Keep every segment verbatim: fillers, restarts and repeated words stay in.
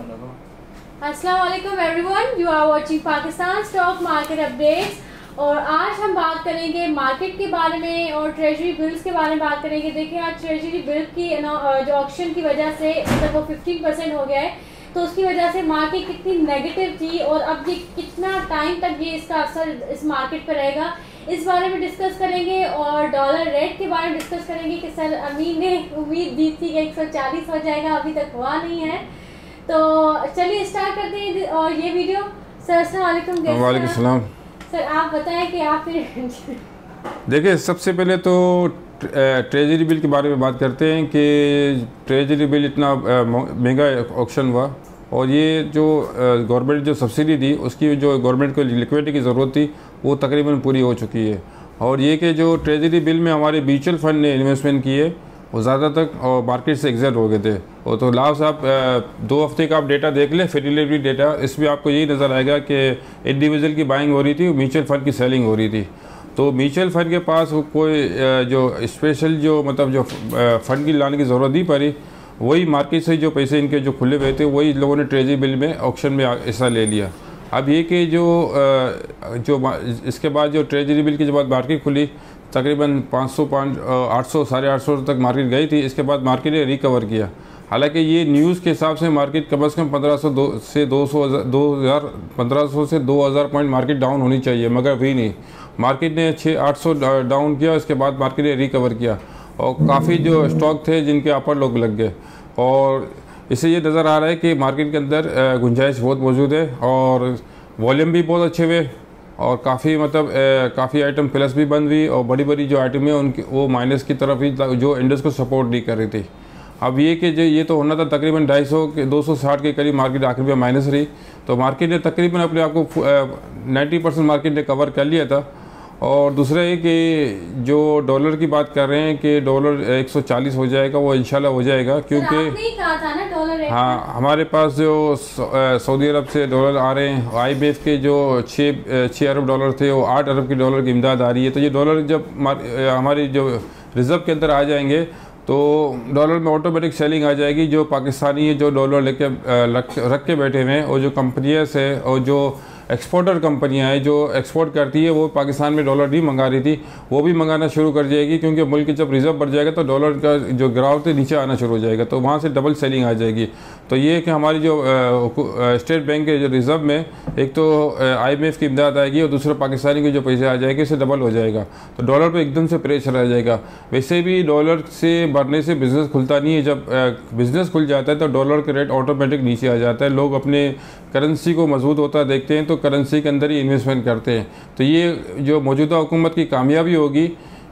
अस्सलाम वालेकुम everyone, you are watching Pakistan stock market updates. और आज हम बात करेंगे मार्केट के बारे में और ट्रेजरी बिल्स के बारे में बात करेंगे। देखिए आज ट्रेजरी बिल की जो ऑक्शन की वजह से मतलब वो फिफ्टीन परसेंट हो गया है, तो उसकी वजह से मार्केट कितनी नेगेटिव थी और अब ये कितना टाइम तक ये इसका असर इस मार्केट पर रहेगा, इस बारे में डिस्कस करेंगे। और डॉलर रेट के बारे में डिस्कस करेंगे कि सर अमीन ने उम्मीद दी थी कि एक सौ चालीस हो जाएगा, अभी तक हुआ नहीं है। तो चलिए स्टार्ट करते हैं और ये वीडियो। सर अस्सलाम वालेकुम। वालेकुम सलाम। सर आप बताएं कि आप फिर देखिए सबसे पहले तो ट्रेजरी बिल के बारे में बात करते हैं कि ट्रेजरी बिल इतना महंगा ऑक्शन हुआ और ये जो गवर्नमेंट जो सब्सिडी दी उसकी जो गवर्नमेंट को लिक्विडिटी की ज़रूरत थी वो तकरीबन पूरी हो चुकी है। और ये कि जो ट्रेजरी बिल में हमारे म्यूचुअल फंड ने इन्वेस्टमेंट किए वो ज़्यादा तक और मार्केट से एग्जिट हो गए थे। और तो लास्ट आप दो हफ्ते का आप डेटा देख लें, फेडिलिटी डेटा, इसमें आपको यही नज़र आएगा कि इंडिविजुअल की बाइंग हो रही थी, म्यूचुअल फंड की सेलिंग हो रही थी। तो म्यूचुअल फंड के पास कोई जो स्पेशल जो मतलब जो फंड की लाने की ज़रूरत नहीं पड़ी, वही मार्केट से जो पैसे इनके जो खुले हुए थे वही लोगों ने ट्रेजरी बिल में ऑक्शन में हिस्सा ले लिया। अब ये कि जो जो इसके बाद जो ट्रेजरी बिल की जब बाद मार्केट खुली तकरीबन पाँच सौ पाँच आठ सौ साढ़े आठ सौ तक मार्केट गई थी। इसके बाद मार्केट ने रिकवर किया। हालांकि ये न्यूज़ के हिसाब से मार्केट कम अज़ कम पंद्रह सौ दो से दो सौ दो हज़ार पंद्रह सौ से दो हज़ार पॉइंट मार्केट डाउन होनी चाहिए, मगर भी नहीं। मार्केट ने छः आठ सौ डाउन किया, इसके बाद मार्केट ने रिकवर किया और काफ़ी जो स्टॉक थे जिनके अपर लोग लग गए। और इससे ये नज़र आ रहा है कि मार्केट के अंदर गुंजाइश बहुत मौजूद है और वॉल्यूम भी बहुत अच्छे हुए और काफ़ी मतलब काफ़ी आइटम प्लस भी बंद हुई और बड़ी बड़ी जो आइटम है उनकी वो माइनस की तरफ ही जो इंडेक्स को सपोर्ट नहीं कर रही थी। अब ये कि जो ये तो होना था तकरीबन ढाई सौ के दो सौ साठ के करीब मार्केट आखिर में माइनस रही, तो मार्केट ने तकरीबन अपने आप को नाइन्टी परसेंट मार्केट ने कवर कर लिया था। और दूसरा ये कि जो डॉलर की बात कर रहे हैं कि डॉलर एक सौ चालीस हो जाएगा, वो इंशाल्लाह हो जाएगा, क्योंकि कहा था ना डॉलर रेट। हाँ हमारे पास जो सऊदी अरब से डॉलर आ रहे हैं, आई एम एफ के जो छः छः अरब डॉलर थे वो आठ अरब के डॉलर की इमदाद आ रही है। तो ये डॉलर जब हमारी जो रिज़र्व के अंदर आ जाएंगे तो डॉलर में ऑटोमेटिक सेलिंग आ जाएगी। जो पाकिस्तानी जो डॉलर लेके रख के बैठे हुए हैं और जो कंपनियाँ से और जो एक्सपोर्टर कंपनियां हैं जो एक्सपोर्ट करती है वो पाकिस्तान में डॉलर नहीं मंगा रही थी, वो भी मंगाना शुरू कर जाएगी, क्योंकि मुल्क जब रिज़र्व बढ़ जाएगा तो डॉलर का जो गिरावट है नीचे आना शुरू हो जाएगा, तो वहाँ से डबल सेलिंग आ जाएगी। तो ये कि हमारी जो स्टेट बैंक के जो रिज़र्व में एक तो आई एम एफ की इमदाद आएगी और दूसरा पाकिस्तानी के जो पैसे आ जाएंगे इससे डबल हो जाएगा, तो डॉलर पर एकदम से प्रेशर आ जाएगा। वैसे भी डॉलर से बढ़ने से बिज़नेस खुलता नहीं है, जब बिज़नेस खुल जाता है तो डॉलर के रेट ऑटोमेटिक नीचे आ जाता है। लोग अपने करेंसी को मजबूत होता देखते हैं तो करेंसी के अंदर ही इन्वेस्टमेंट करते हैं। तो ये जो मौजूदा हुकूमत की कामयाबी होगी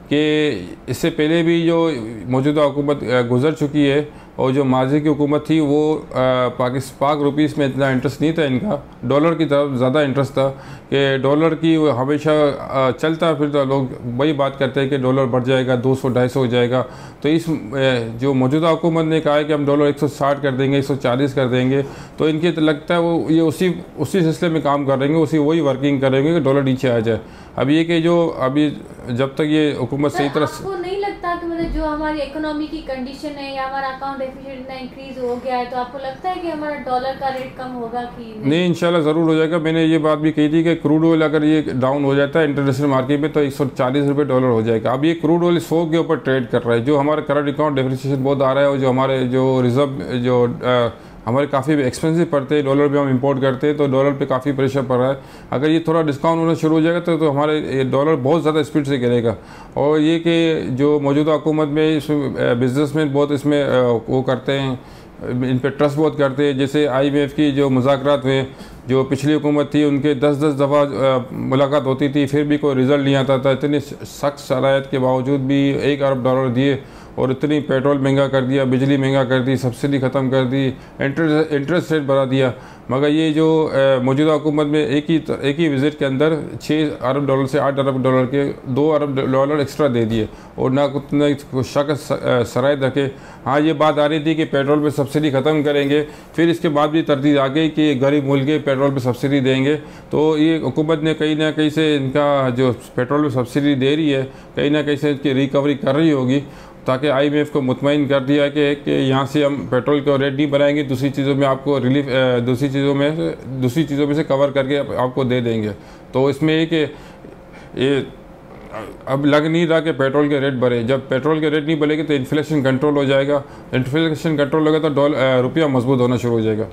कि इससे पहले भी जो मौजूदा हुकूमत गुजर चुकी है और जो माजी की हुकूमत थी वो पाकिस्तान पाक रुपीस में इतना इंटरेस्ट नहीं था, इनका डॉलर की तरफ ज़्यादा इंटरेस्ट था कि डॉलर की हमेशा चलता फिर तो लोग वही बात करते हैं कि डॉलर बढ़ जाएगा, दो सौ ढाई सौ हो जाएगा। तो इस जो मौजूदा हुकूमत ने कहा है कि हम डॉलर एक सौ साठ कर देंगे, एक सौ चालीस कर देंगे, तो इनके तो लगता है वो ये उसी उसी सिलसिले में काम कर रहेंगे, उसी वही वर्किंग करेंगे कि डॉलर नीचे आ जाए। अब ये कि जो अभी जब तक ये हुकूमत सही तरह आपको नहीं लगता कि मतलब जो हमारी इकोनॉमी की कंडीशन है या हमारा अकाउंट डेफिसिट इतना इंक्रीज हो गया है, तो आपको लगता है कि हमारा डॉलर का रेट कम होगा कि नहीं? नहीं, इंशाल्लाह ज़रूर हो जाएगा। मैंने ये बात भी कही थी कि क्रूड ऑयल अगर ये डाउन हो जाता है इंटरनेशनल मार्केट में तो एक सौ चालीस रुपये डॉलर हो जाएगा। अब ये क्रूड ऑयल सौ के ऊपर ट्रेड कर रहा है, जो हमारा करंट अकाउंट डेप्रिसिएशन बहुत आ रहा है और जो हमारे जो रिजर्व जो आ, हमारे काफ़ी एक्सपेंसिव पड़ते हैं, डॉलर पे हम इंपोर्ट करते हैं तो डॉलर पे काफ़ी प्रेशर पड़ रहा है। अगर ये थोड़ा डिस्काउंट होना शुरू हो जाएगा तो, तो हमारे डॉलर बहुत ज़्यादा स्पीड से गिरेगा। और ये कि जो मौजूदा हुकूमत में इसमें बिजनेसमैन बहुत इसमें वो करते हैं, इन पर ट्रस्ट बहुत करते हैं। जैसे आई एम एफ की जो मुज़ाकरात हुए, जो पिछली हुकूमत थी उनके दस दस दफ़ा मुलाकात होती थी फिर भी कोई रिज़ल्ट नहीं आता था। इतनी सख्त शराइत के बावजूद भी एक अरब डॉलर दिए और इतनी पेट्रोल महंगा कर दिया, बिजली महंगा कर दी, सब्सिडी ख़त्म कर दी, इंटरेस्ट इंटरेस्ट रेट बढ़ा दिया। मगर ये जो मौजूदा हुकूमत में एक ही एक ही विज़िट के अंदर छः अरब डॉलर से आठ अरब डॉलर के दो अरब डॉलर एक्स्ट्रा दे दिए और ना कुछ शक शराइत रखे। हाँ ये बात आ रही थी कि पेट्रोल पे सब्सिडी ख़त्म करेंगे, फिर इसके बाद भी तरदीद आ गई कि गरीब मुल्क के पेट्रोल पे सब्सिडी देंगे। तो ये हुकूमत ने कहीं ना कहीं से इनका जो पेट्रोल पे सब्सिडी दे रही है कहीं ना कहीं से इनकी रिकवरी कर रही होगी ताकि आईएमएफ को मुतमईन कर दिया कि, कि यहाँ से हम पेट्रोल का रेट नहीं बढ़ाएंगे, दूसरी चीज़ों में आपको रिलीफ दूसरी चीज़ों में से दूसरी चीज़ों में से कवर करके आपको दे देंगे। तो इसमें एक ये अब लग नहीं रहा कि पेट्रोल के रेट बढ़े। जब पेट्रोल के रेट नहीं बढ़ेंगे तो इन्फ्लेशन कंट्रोल हो जाएगा, इन्फ्लेशन कंट्रोल होगा तो डॉलर रुपया मजबूत होना शुरू हो जाएगा।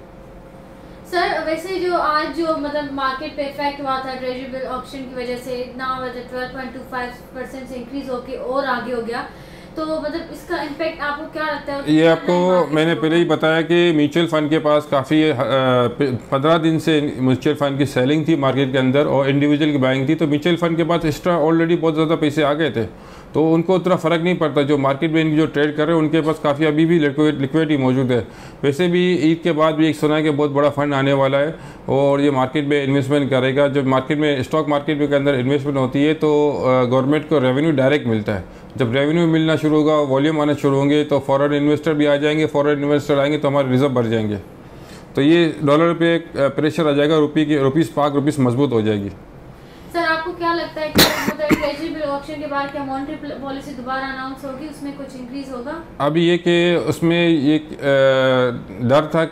सर वैसे जो आज जो मतलब मार्केट पे इफेक्ट हुआ था ट्रेजरी बिल ऑप्शन की वजह से, इतना मतलब twelve point two five percent से इंक्रीज होके और आगे हो गया, तो मतलब इसका इम्पैक्ट आपको क्या लगता है? ये आपको मैंने पहले ही बताया कि म्यूचुअल फंड के पास काफ़ी पंद्रह दिन से म्यूचुअल फंड की सेलिंग थी मार्केट के अंदर और इंडिविजुअल की बाइंग थी, तो म्यूचुअल फंड के पास एक्स्ट्रा ऑलरेडी बहुत ज़्यादा पैसे आ गए थे, तो उनको उतना फ़र्क नहीं पड़ता। जो मार्केट में इनकी जो ट्रेड कर रहे हैं उनके पास काफ़ी अभी भी लिक्विडिटी मौजूद है। वैसे भी ईद के बाद भी एक सुना है कि बहुत बड़ा फंड आने वाला है और ये मार्केट में इन्वेस्टमेंट करेगा। जब मार्केट में स्टॉक मार्केट के अंदर इन्वेस्टमेंट होती है तो गवर्नमेंट को रेवेन्यू डायरेक्ट मिलता है। जब रेवेन्यू मिलना शुरू होगा, वॉल्यूम आना शुरू होंगे तो फॉरेन इन्वेस्टर भी आ जाएंगे, फॉरेन इन्वेस्टर आएंगे तो हमारे रिजर्व बढ़ जाएंगे, तो ये डॉलर पे प्रेशर आ जाएगा, रुपये की रुपीस पाक रुपीस मजबूत हो जाएगी। सर आपको क्या लगता है कि मतलब ट्रेजरी बिल ऑप्शन के बाद क्या मॉनेटरी पॉलिसी दोबारा अनाउंस होगी, उसमें कुछ इंक्रीज होगा? अभी ये कि उसमें एक डर था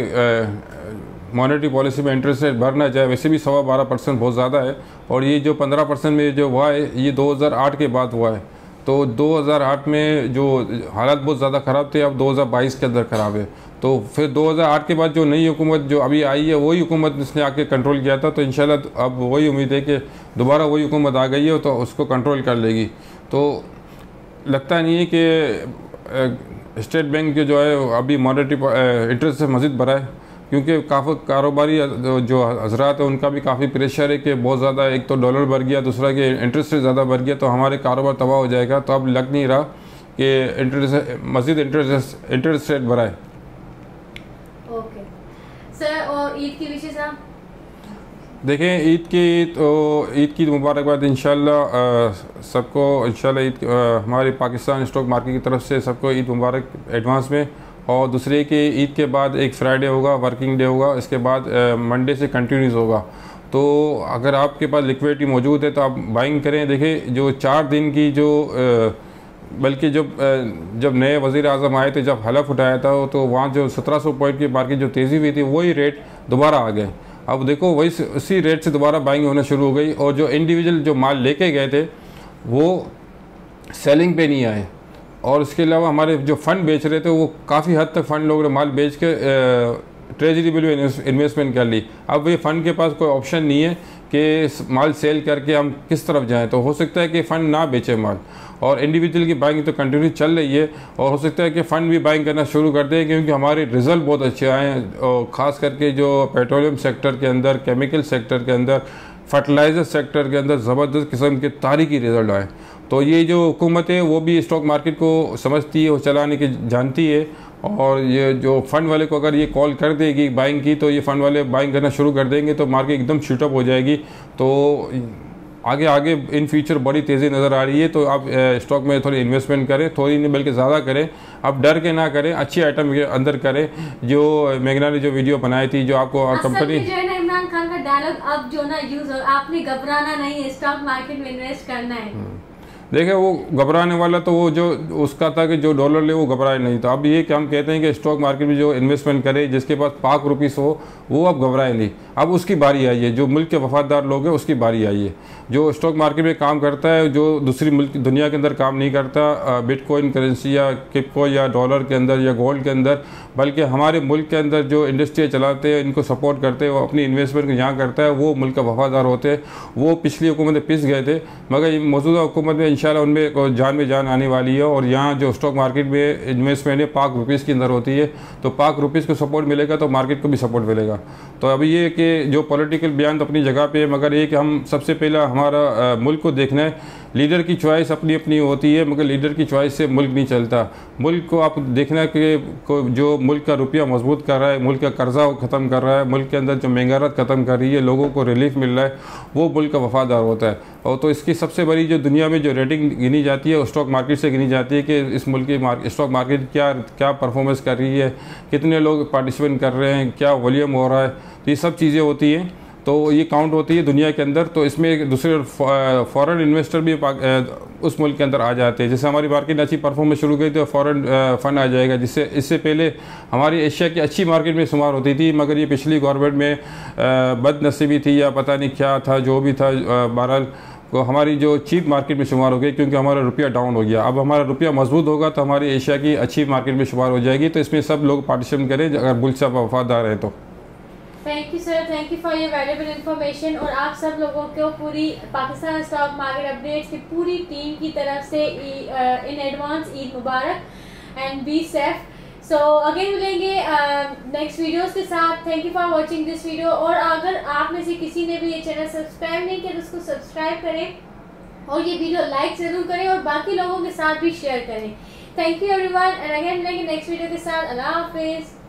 कि मॉनेटरी पॉलिसी में इंटरेस्ट रेट बढ़ना जाए, वैसे भी सवा बारह परसेंट बहुत ज़्यादा है और ये जो पंद्रह परसेंट में जो हुआ है ये दो हज़ार आठ के बाद हुआ है। तो दो हज़ार आठ में जो हालात बहुत ज़्यादा ख़राब थे, अब दो हज़ार बाईस के अंदर ख़राब है। तो फिर दो हज़ार आठ के बाद जो नई हुकूमत जो अभी आई है वही हुकूमत इसने आके कंट्रोल किया था, तो इंशाल्लाह अब वही उम्मीद है कि दोबारा वही हुकूमत आ गई है तो उसको कंट्रोल कर लेगी। तो लगता नहीं है कि स्टेट बैंक के जो है अभी मॉनेटरी इंटरेस्ट से मज़ीद बढ़ाए, क्योंकि काफ़ी कारोबारी जो हजरात है उनका भी काफ़ी प्रेशर है कि बहुत ज़्यादा, एक तो डॉलर बढ़ गया, दूसरा कि इंटरेस्ट रेट ज़्यादा बढ़ गया तो हमारे कारोबार तबाह हो जाएगा। तो अब लग नहीं रहा कि इंटरेस्ट मज़ीद इंटरेस्ट इंटरेस्ट रेट बढ़ाए। ओके सर, और ईद की विशेष आप देखें, ईद की तो ईद की मुबारकबाद इंशाल्लाह सबको, इंशाल्लाह ईद हमारे पाकिस्तान स्टॉक मार्केट की तरफ से सबको ईद मुबारक एडवांस में। और दूसरे कि ईद के बाद एक फ्राइडे होगा, वर्किंग डे होगा, इसके बाद मंडे से कंटिन्यूस होगा। तो अगर आपके पास लिक्विडिटी मौजूद है तो आप बाइंग करें। देखिए जो चार दिन की जो बल्कि जब जब नए वज़ीर आज़म आए थे, जब हलफ उठाया था तो वहाँ जो सत्रह सौ पॉइंट की मार्केट जो तेज़ी हुई थी वही रेट दोबारा आ गए। अब देखो वही उसी रेट से दोबारा बाइंग होना शुरू हो गई और जो इंडिविजुअल जो माल लेके गए थे वो सेलिंग पे नहीं आए। और इसके अलावा हमारे जो फ़ंड बेच रहे थे वो काफ़ी हद तक फ़ंड लोग माल बेच के ट्रेजरी बिल में इन्वेस्टमेंट कर ली। अब ये फ़ंड के पास कोई ऑप्शन नहीं है कि माल सेल करके हम किस तरफ जाएं, तो हो सकता है कि फ़ंड ना बेचे माल, और इंडिविजुअल की बाइंग तो कंटिन्यू चल रही है और हो सकता है कि फ़ंड भी बाइंग करना शुरू कर दें, क्योंकि हमारे रिज़ल्ट बहुत अच्छे आए हैं और ख़ास करके जो पेट्रोलियम सेक्टर के अंदर, केमिकल सेक्टर के अंदर, फर्टिलाइज़र सेक्टर के अंदर ज़बरदस्त किस्म के तारीखी रिज़ल्ट आए। तो ये जो हुकूमत है वो भी स्टॉक मार्केट को समझती है और चलाने की जानती है, और ये जो फ़ंड वाले को अगर ये कॉल कर देगी बाइंग की तो ये फ़ंड वाले बाइंग करना शुरू कर देंगे तो मार्केट एकदम शूटअप हो जाएगी। तो आगे आगे इन फ्यूचर बड़ी तेज़ी नज़र आ रही है। तो आप स्टॉक में थोड़ी इन्वेस्टमेंट करें, थोड़ी नहीं बल्कि ज़्यादा करें, आप डर के ना करें, अच्छी आइटम के अंदर करें। जो मेघना ने जो वीडियो बनाई थी, जो आपको कंपनी जो है ना, इमरान खान का डायलॉग अब जो ना यूज़ हो, आपने घबराना नहीं है, स्टॉक मार्केट में इन्वेस्ट करना है। देखिए वो घबराने वाला तो वो जो उसका था कि जो डॉलर ले वो घबराए नहीं। तो अब ये कि हम कहते हैं कि स्टॉक मार्केट में जो इन्वेस्टमेंट करे, जिसके पास पाक रुपीस हो, वो अब घबराए नहीं। अब उसकी बारी आई है, जो मुल्क के वफादार लोग हैं उसकी बारी आई है। जो स्टॉक मार्केट में काम करता है, जो दूसरी मुल्क दुनिया के अंदर काम नहीं करता, बिटकॉइन करेंसी या क्रिप्टो या डॉलर के अंदर या गोल्ड के अंदर, बल्कि हमारे मुल्क के अंदर जो इंडस्ट्री चलाते हैं, इनको सपोर्ट करते हैं, वो अपनी इन्वेस्टमेंट यहाँ करता है, वो मुल्क का वफादार होते हैं। वो पिछली हुकूमतें पिस गए थे, मगर मौजूदा हुकूमत में इंशाल्लाह उनमें जान में जान आने वाली है। और यहाँ जो स्टॉक मार्केट में इन्वेस्टमेंट है पाक रुपीज़ के अंदर होती है, तो पाक रुपीज़ को सपोर्ट मिलेगा तो मार्केट को भी सपोर्ट मिलेगा। तो अभी ये कि जो पॉलिटिकल बयान तो अपनी जगह पे है, मगर ये कि हम सबसे पहला हमारा मुल्क को देखना है। लीडर की चॉइस अपनी अपनी होती है, मगर लीडर की चॉइस से मुल्क नहीं चलता। मुल्क को आप देखना है कि जो मुल्क का रुपया मजबूत कर रहा है, मुल्क का कर्जा ख़त्म कर रहा है, मुल्क के अंदर जो महंगाई ख़त्म कर रही है, लोगों को रिलीफ मिल रहा है, वो मुल्क का वफादार होता है। और तो इसकी सबसे बड़ी जो दुनिया में जो रेटिंग गिनी जाती है, स्टॉक मार्केट से गिनी जाती है कि इस मुल्क की मार्केट स्टॉक मार्केट क्या क्या परफॉर्मेंस कर रही है, कितने लोग पार्टिसिपेट कर रहे हैं, क्या वॉल्यूम हो रहा है, तो ये सब चीज़ें होती हैं। तो ये काउंट होती है दुनिया के अंदर। तो इसमें दूसरे फॉरेन इन्वेस्टर भी उस मुल्क के अंदर आ जाते हैं। जैसे हमारी मार्केट अच्छी परफॉर्मेंस शुरू गई तो फॉरेन फंड आ जाएगा, जिससे इससे पहले हमारी एशिया की अच्छी मार्केट में शुमार होती थी, मगर ये पिछली गवर्नमेंट में बदनसीबी थी या पता नहीं क्या था, जो भी था, बहरहाल तो हमारी जो चीप मार्केट में शुमार हो गई, क्योंकि हमारा रुपया डाउन हो गया। अब हमारा रुपया मजबूत होगा तो हमारी एशिया की अच्छी मार्केट में शुमार हो जाएगी। तो इसमें सब लोग पार्टिसिपेट करें अगर बुल साहब वफादार हैं तो। Thank you sir, thank you for your valuable information. और आप सब लोगों को पूरी पाकिस्तान स्टॉक मार्केट अपडेट्स की पूरी टीम की तरफ से इन एडवांस ईद मुबारक and be safe. So again मिलेंगे नेक्स्ट वीडियोस के साथ। Thank you for watching this video. और अगर आप में से किसी ने भी ये चैनल सब्सक्राइब नहीं किया तो उसको सब्सक्राइब करें और ये वीडियो लाइक जरूर करें और बाकी लोगों के साथ भी शेयर करें। Thank you everyone and again मिलेंगे नेक्स्ट वीडियो के साथ। अल्लाह हाफिज़।